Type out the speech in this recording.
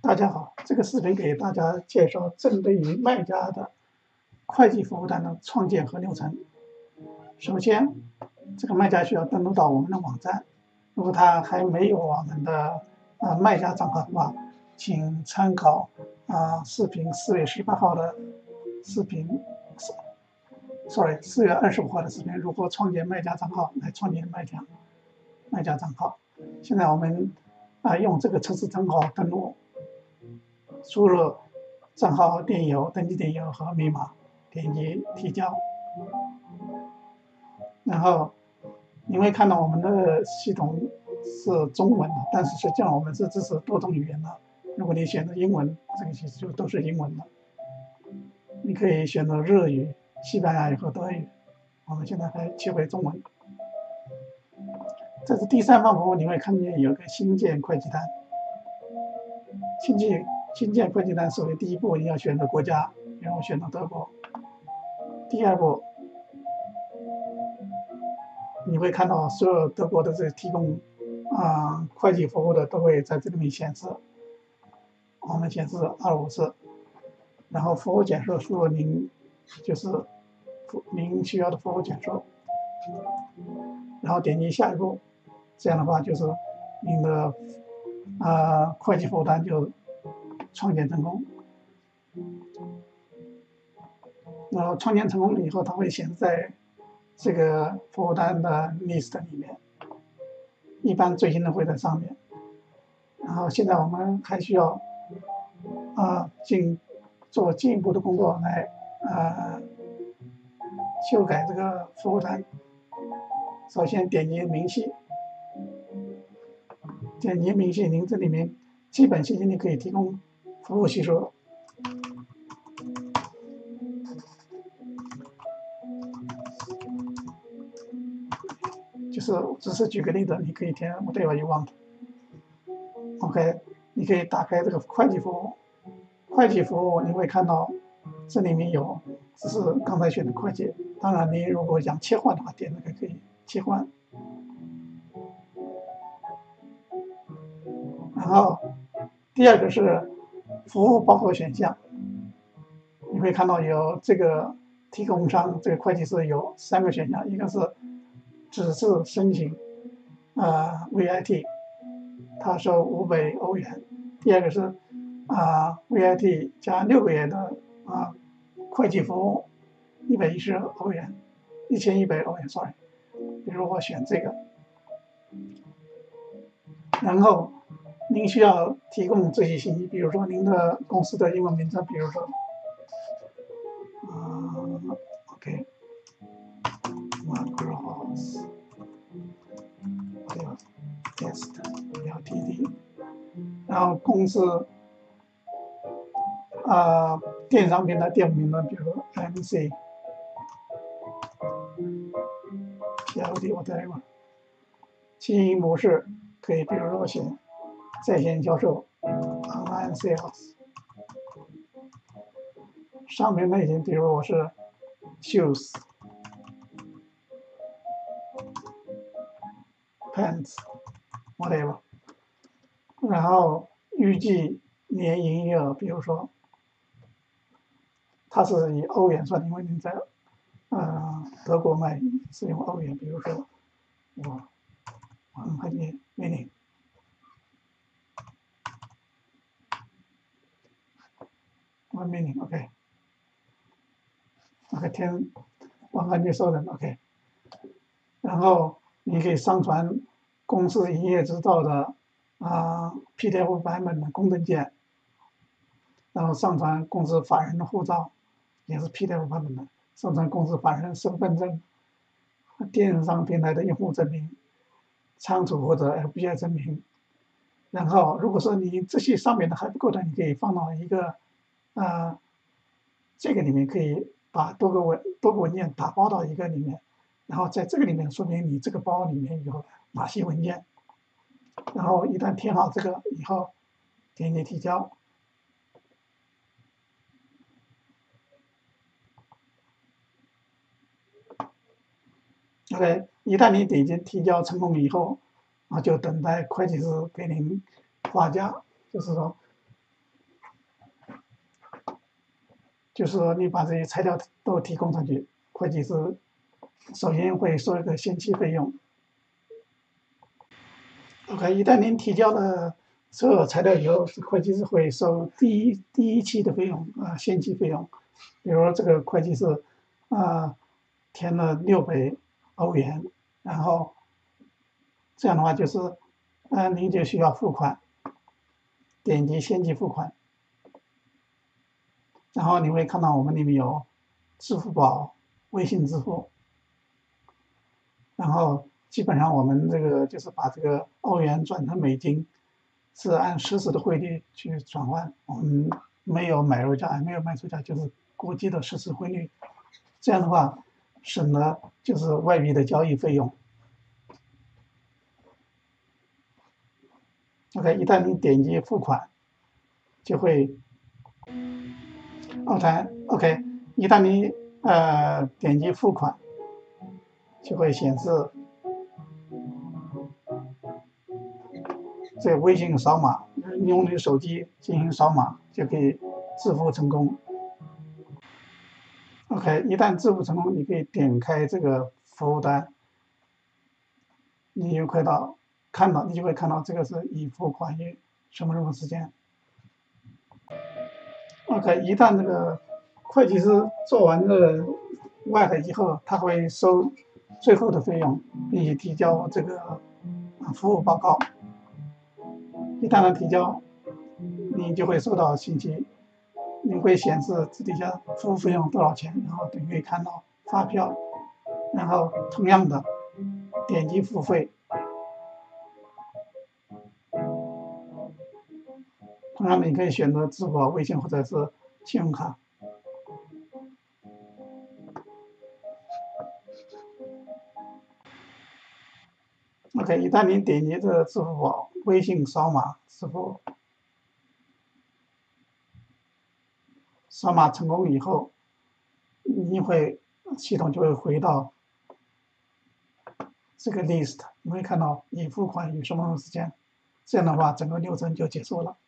大家好，这个视频给大家介绍针对于卖家的会计服务单的创建和流程。首先，这个卖家需要登录到我们的网站。如果他还没有我们的卖家账号的话，请参考视频4月18号的视频，4月25号的视频，如何创建卖家账号来创建卖家账号。现在我们用这个测试账号登录。输入账号电邮、登记电邮和密码，点击提交，然后你会看到我们的系统是中文的，但是实际上我们是支持多种语言的。如果你选择英文，这个其实就都是英文的。你可以选择日语、西班牙语和德语。我们现在还切回中文。这是第3方服务，你会看见有个新建会计单。新建会计单首先第一步你要选择国家，比如我选择德国。第2步，你会看到所有德国的这个提供会计服务的都会在这里面显示。我们显示254，然后服务简述输入您需要的服务简述，然后点击下一步，这样的话就是您的会计服务单就创建成功。然后创建成功了以后，它会显示在这个服务单的 list 里面，一般最新的会在上面。然后现在我们还需要做进一步的工作来修改这个服务单。首先点击明细，您这里面基本信息你可以提供服务系数。只是举个例子，你可以填 whatever you want。 OK， 你可以打开这个会计服务。会计服务你会看到这里面有，只是刚才选的会计。当然你如果想切换的话，点这个可以切换。然后第2个是服务包括选项，你会看到有这个提供商这个会计师有3个选项，一个是只是申请VIT， 他收500欧元。第2个是VIT 加6个月的会计服务，110欧元，1100欧元 ，sorry。比如我选这个，然后您需要提供这些信息，比如说您的公司的英文名称，比如说OK Macros Test Ltd， 然后公司电商平台店铺名称，比如 MC PLD whatever。经营模式可以比如说选在线销售 online sales。商品类型比如我是 shoes pants whatever。然后预计年营业额，比如说它是以欧元算，因为您在德国卖是用欧元，比如说我100 million。 1 million OK OK 100,000 OK。 然后你可以上传公司营业执照的PDF 版本的公证件，然后上传公司法人的护照，也是 PDF 版本的，上传公司法人身份证、电商平台的用户证明、仓储或者 FBI 证明。然后如果说你这些上面的还不够的，你可以放到一个这个里面，可以把多个文件打包到一个里面，然后在这个里面说明你这个包里面有哪些文件。然后一旦填好这个以后，点击提交。OK， 一旦你已经提交成功以后，就等待会计师给您发价，就是说就是说你把这些材料都提供上去，会计师首先会收一个先期费用。OK，一旦您提交了所有材料以后，会计师会收第一期的费用先期费用。比如这个会计师填了600欧元，然后这样的话就是您就需要付款，点击先期付款，然后你会看到我们里面有支付宝、微信支付，然后基本上我们这个就是把这个欧元转成美金，是按实时的汇率去转换，我们没有买入价，没有卖出价，就是国际的实时汇率。这样的话，省了就是外币的交易费用。OK，一旦你点击付款，就会OK，一旦你点击付款，就会显示这个微信扫码，用你的手机进行扫码就可以支付成功。OK，一旦支付成功，你可以点开这个服务单，你就会你就会看到这个是已付款于什么时间。OK，一旦这个会计师做完这个外海以后，他会收最后的费用，并且提交这个服务报告。一旦他提交，你就会收到信息，你会显示这底下服务费用多少钱，然后你可以看到发票，然后同样的点击付费，同样的你可以选择支付宝、微信或者是信用卡。OK，一旦你点击这个支付宝、微信扫码支付，扫码成功以后，系统就会回到这个 list，你会看到已付款于什么时间，这样的话整个流程就结束了。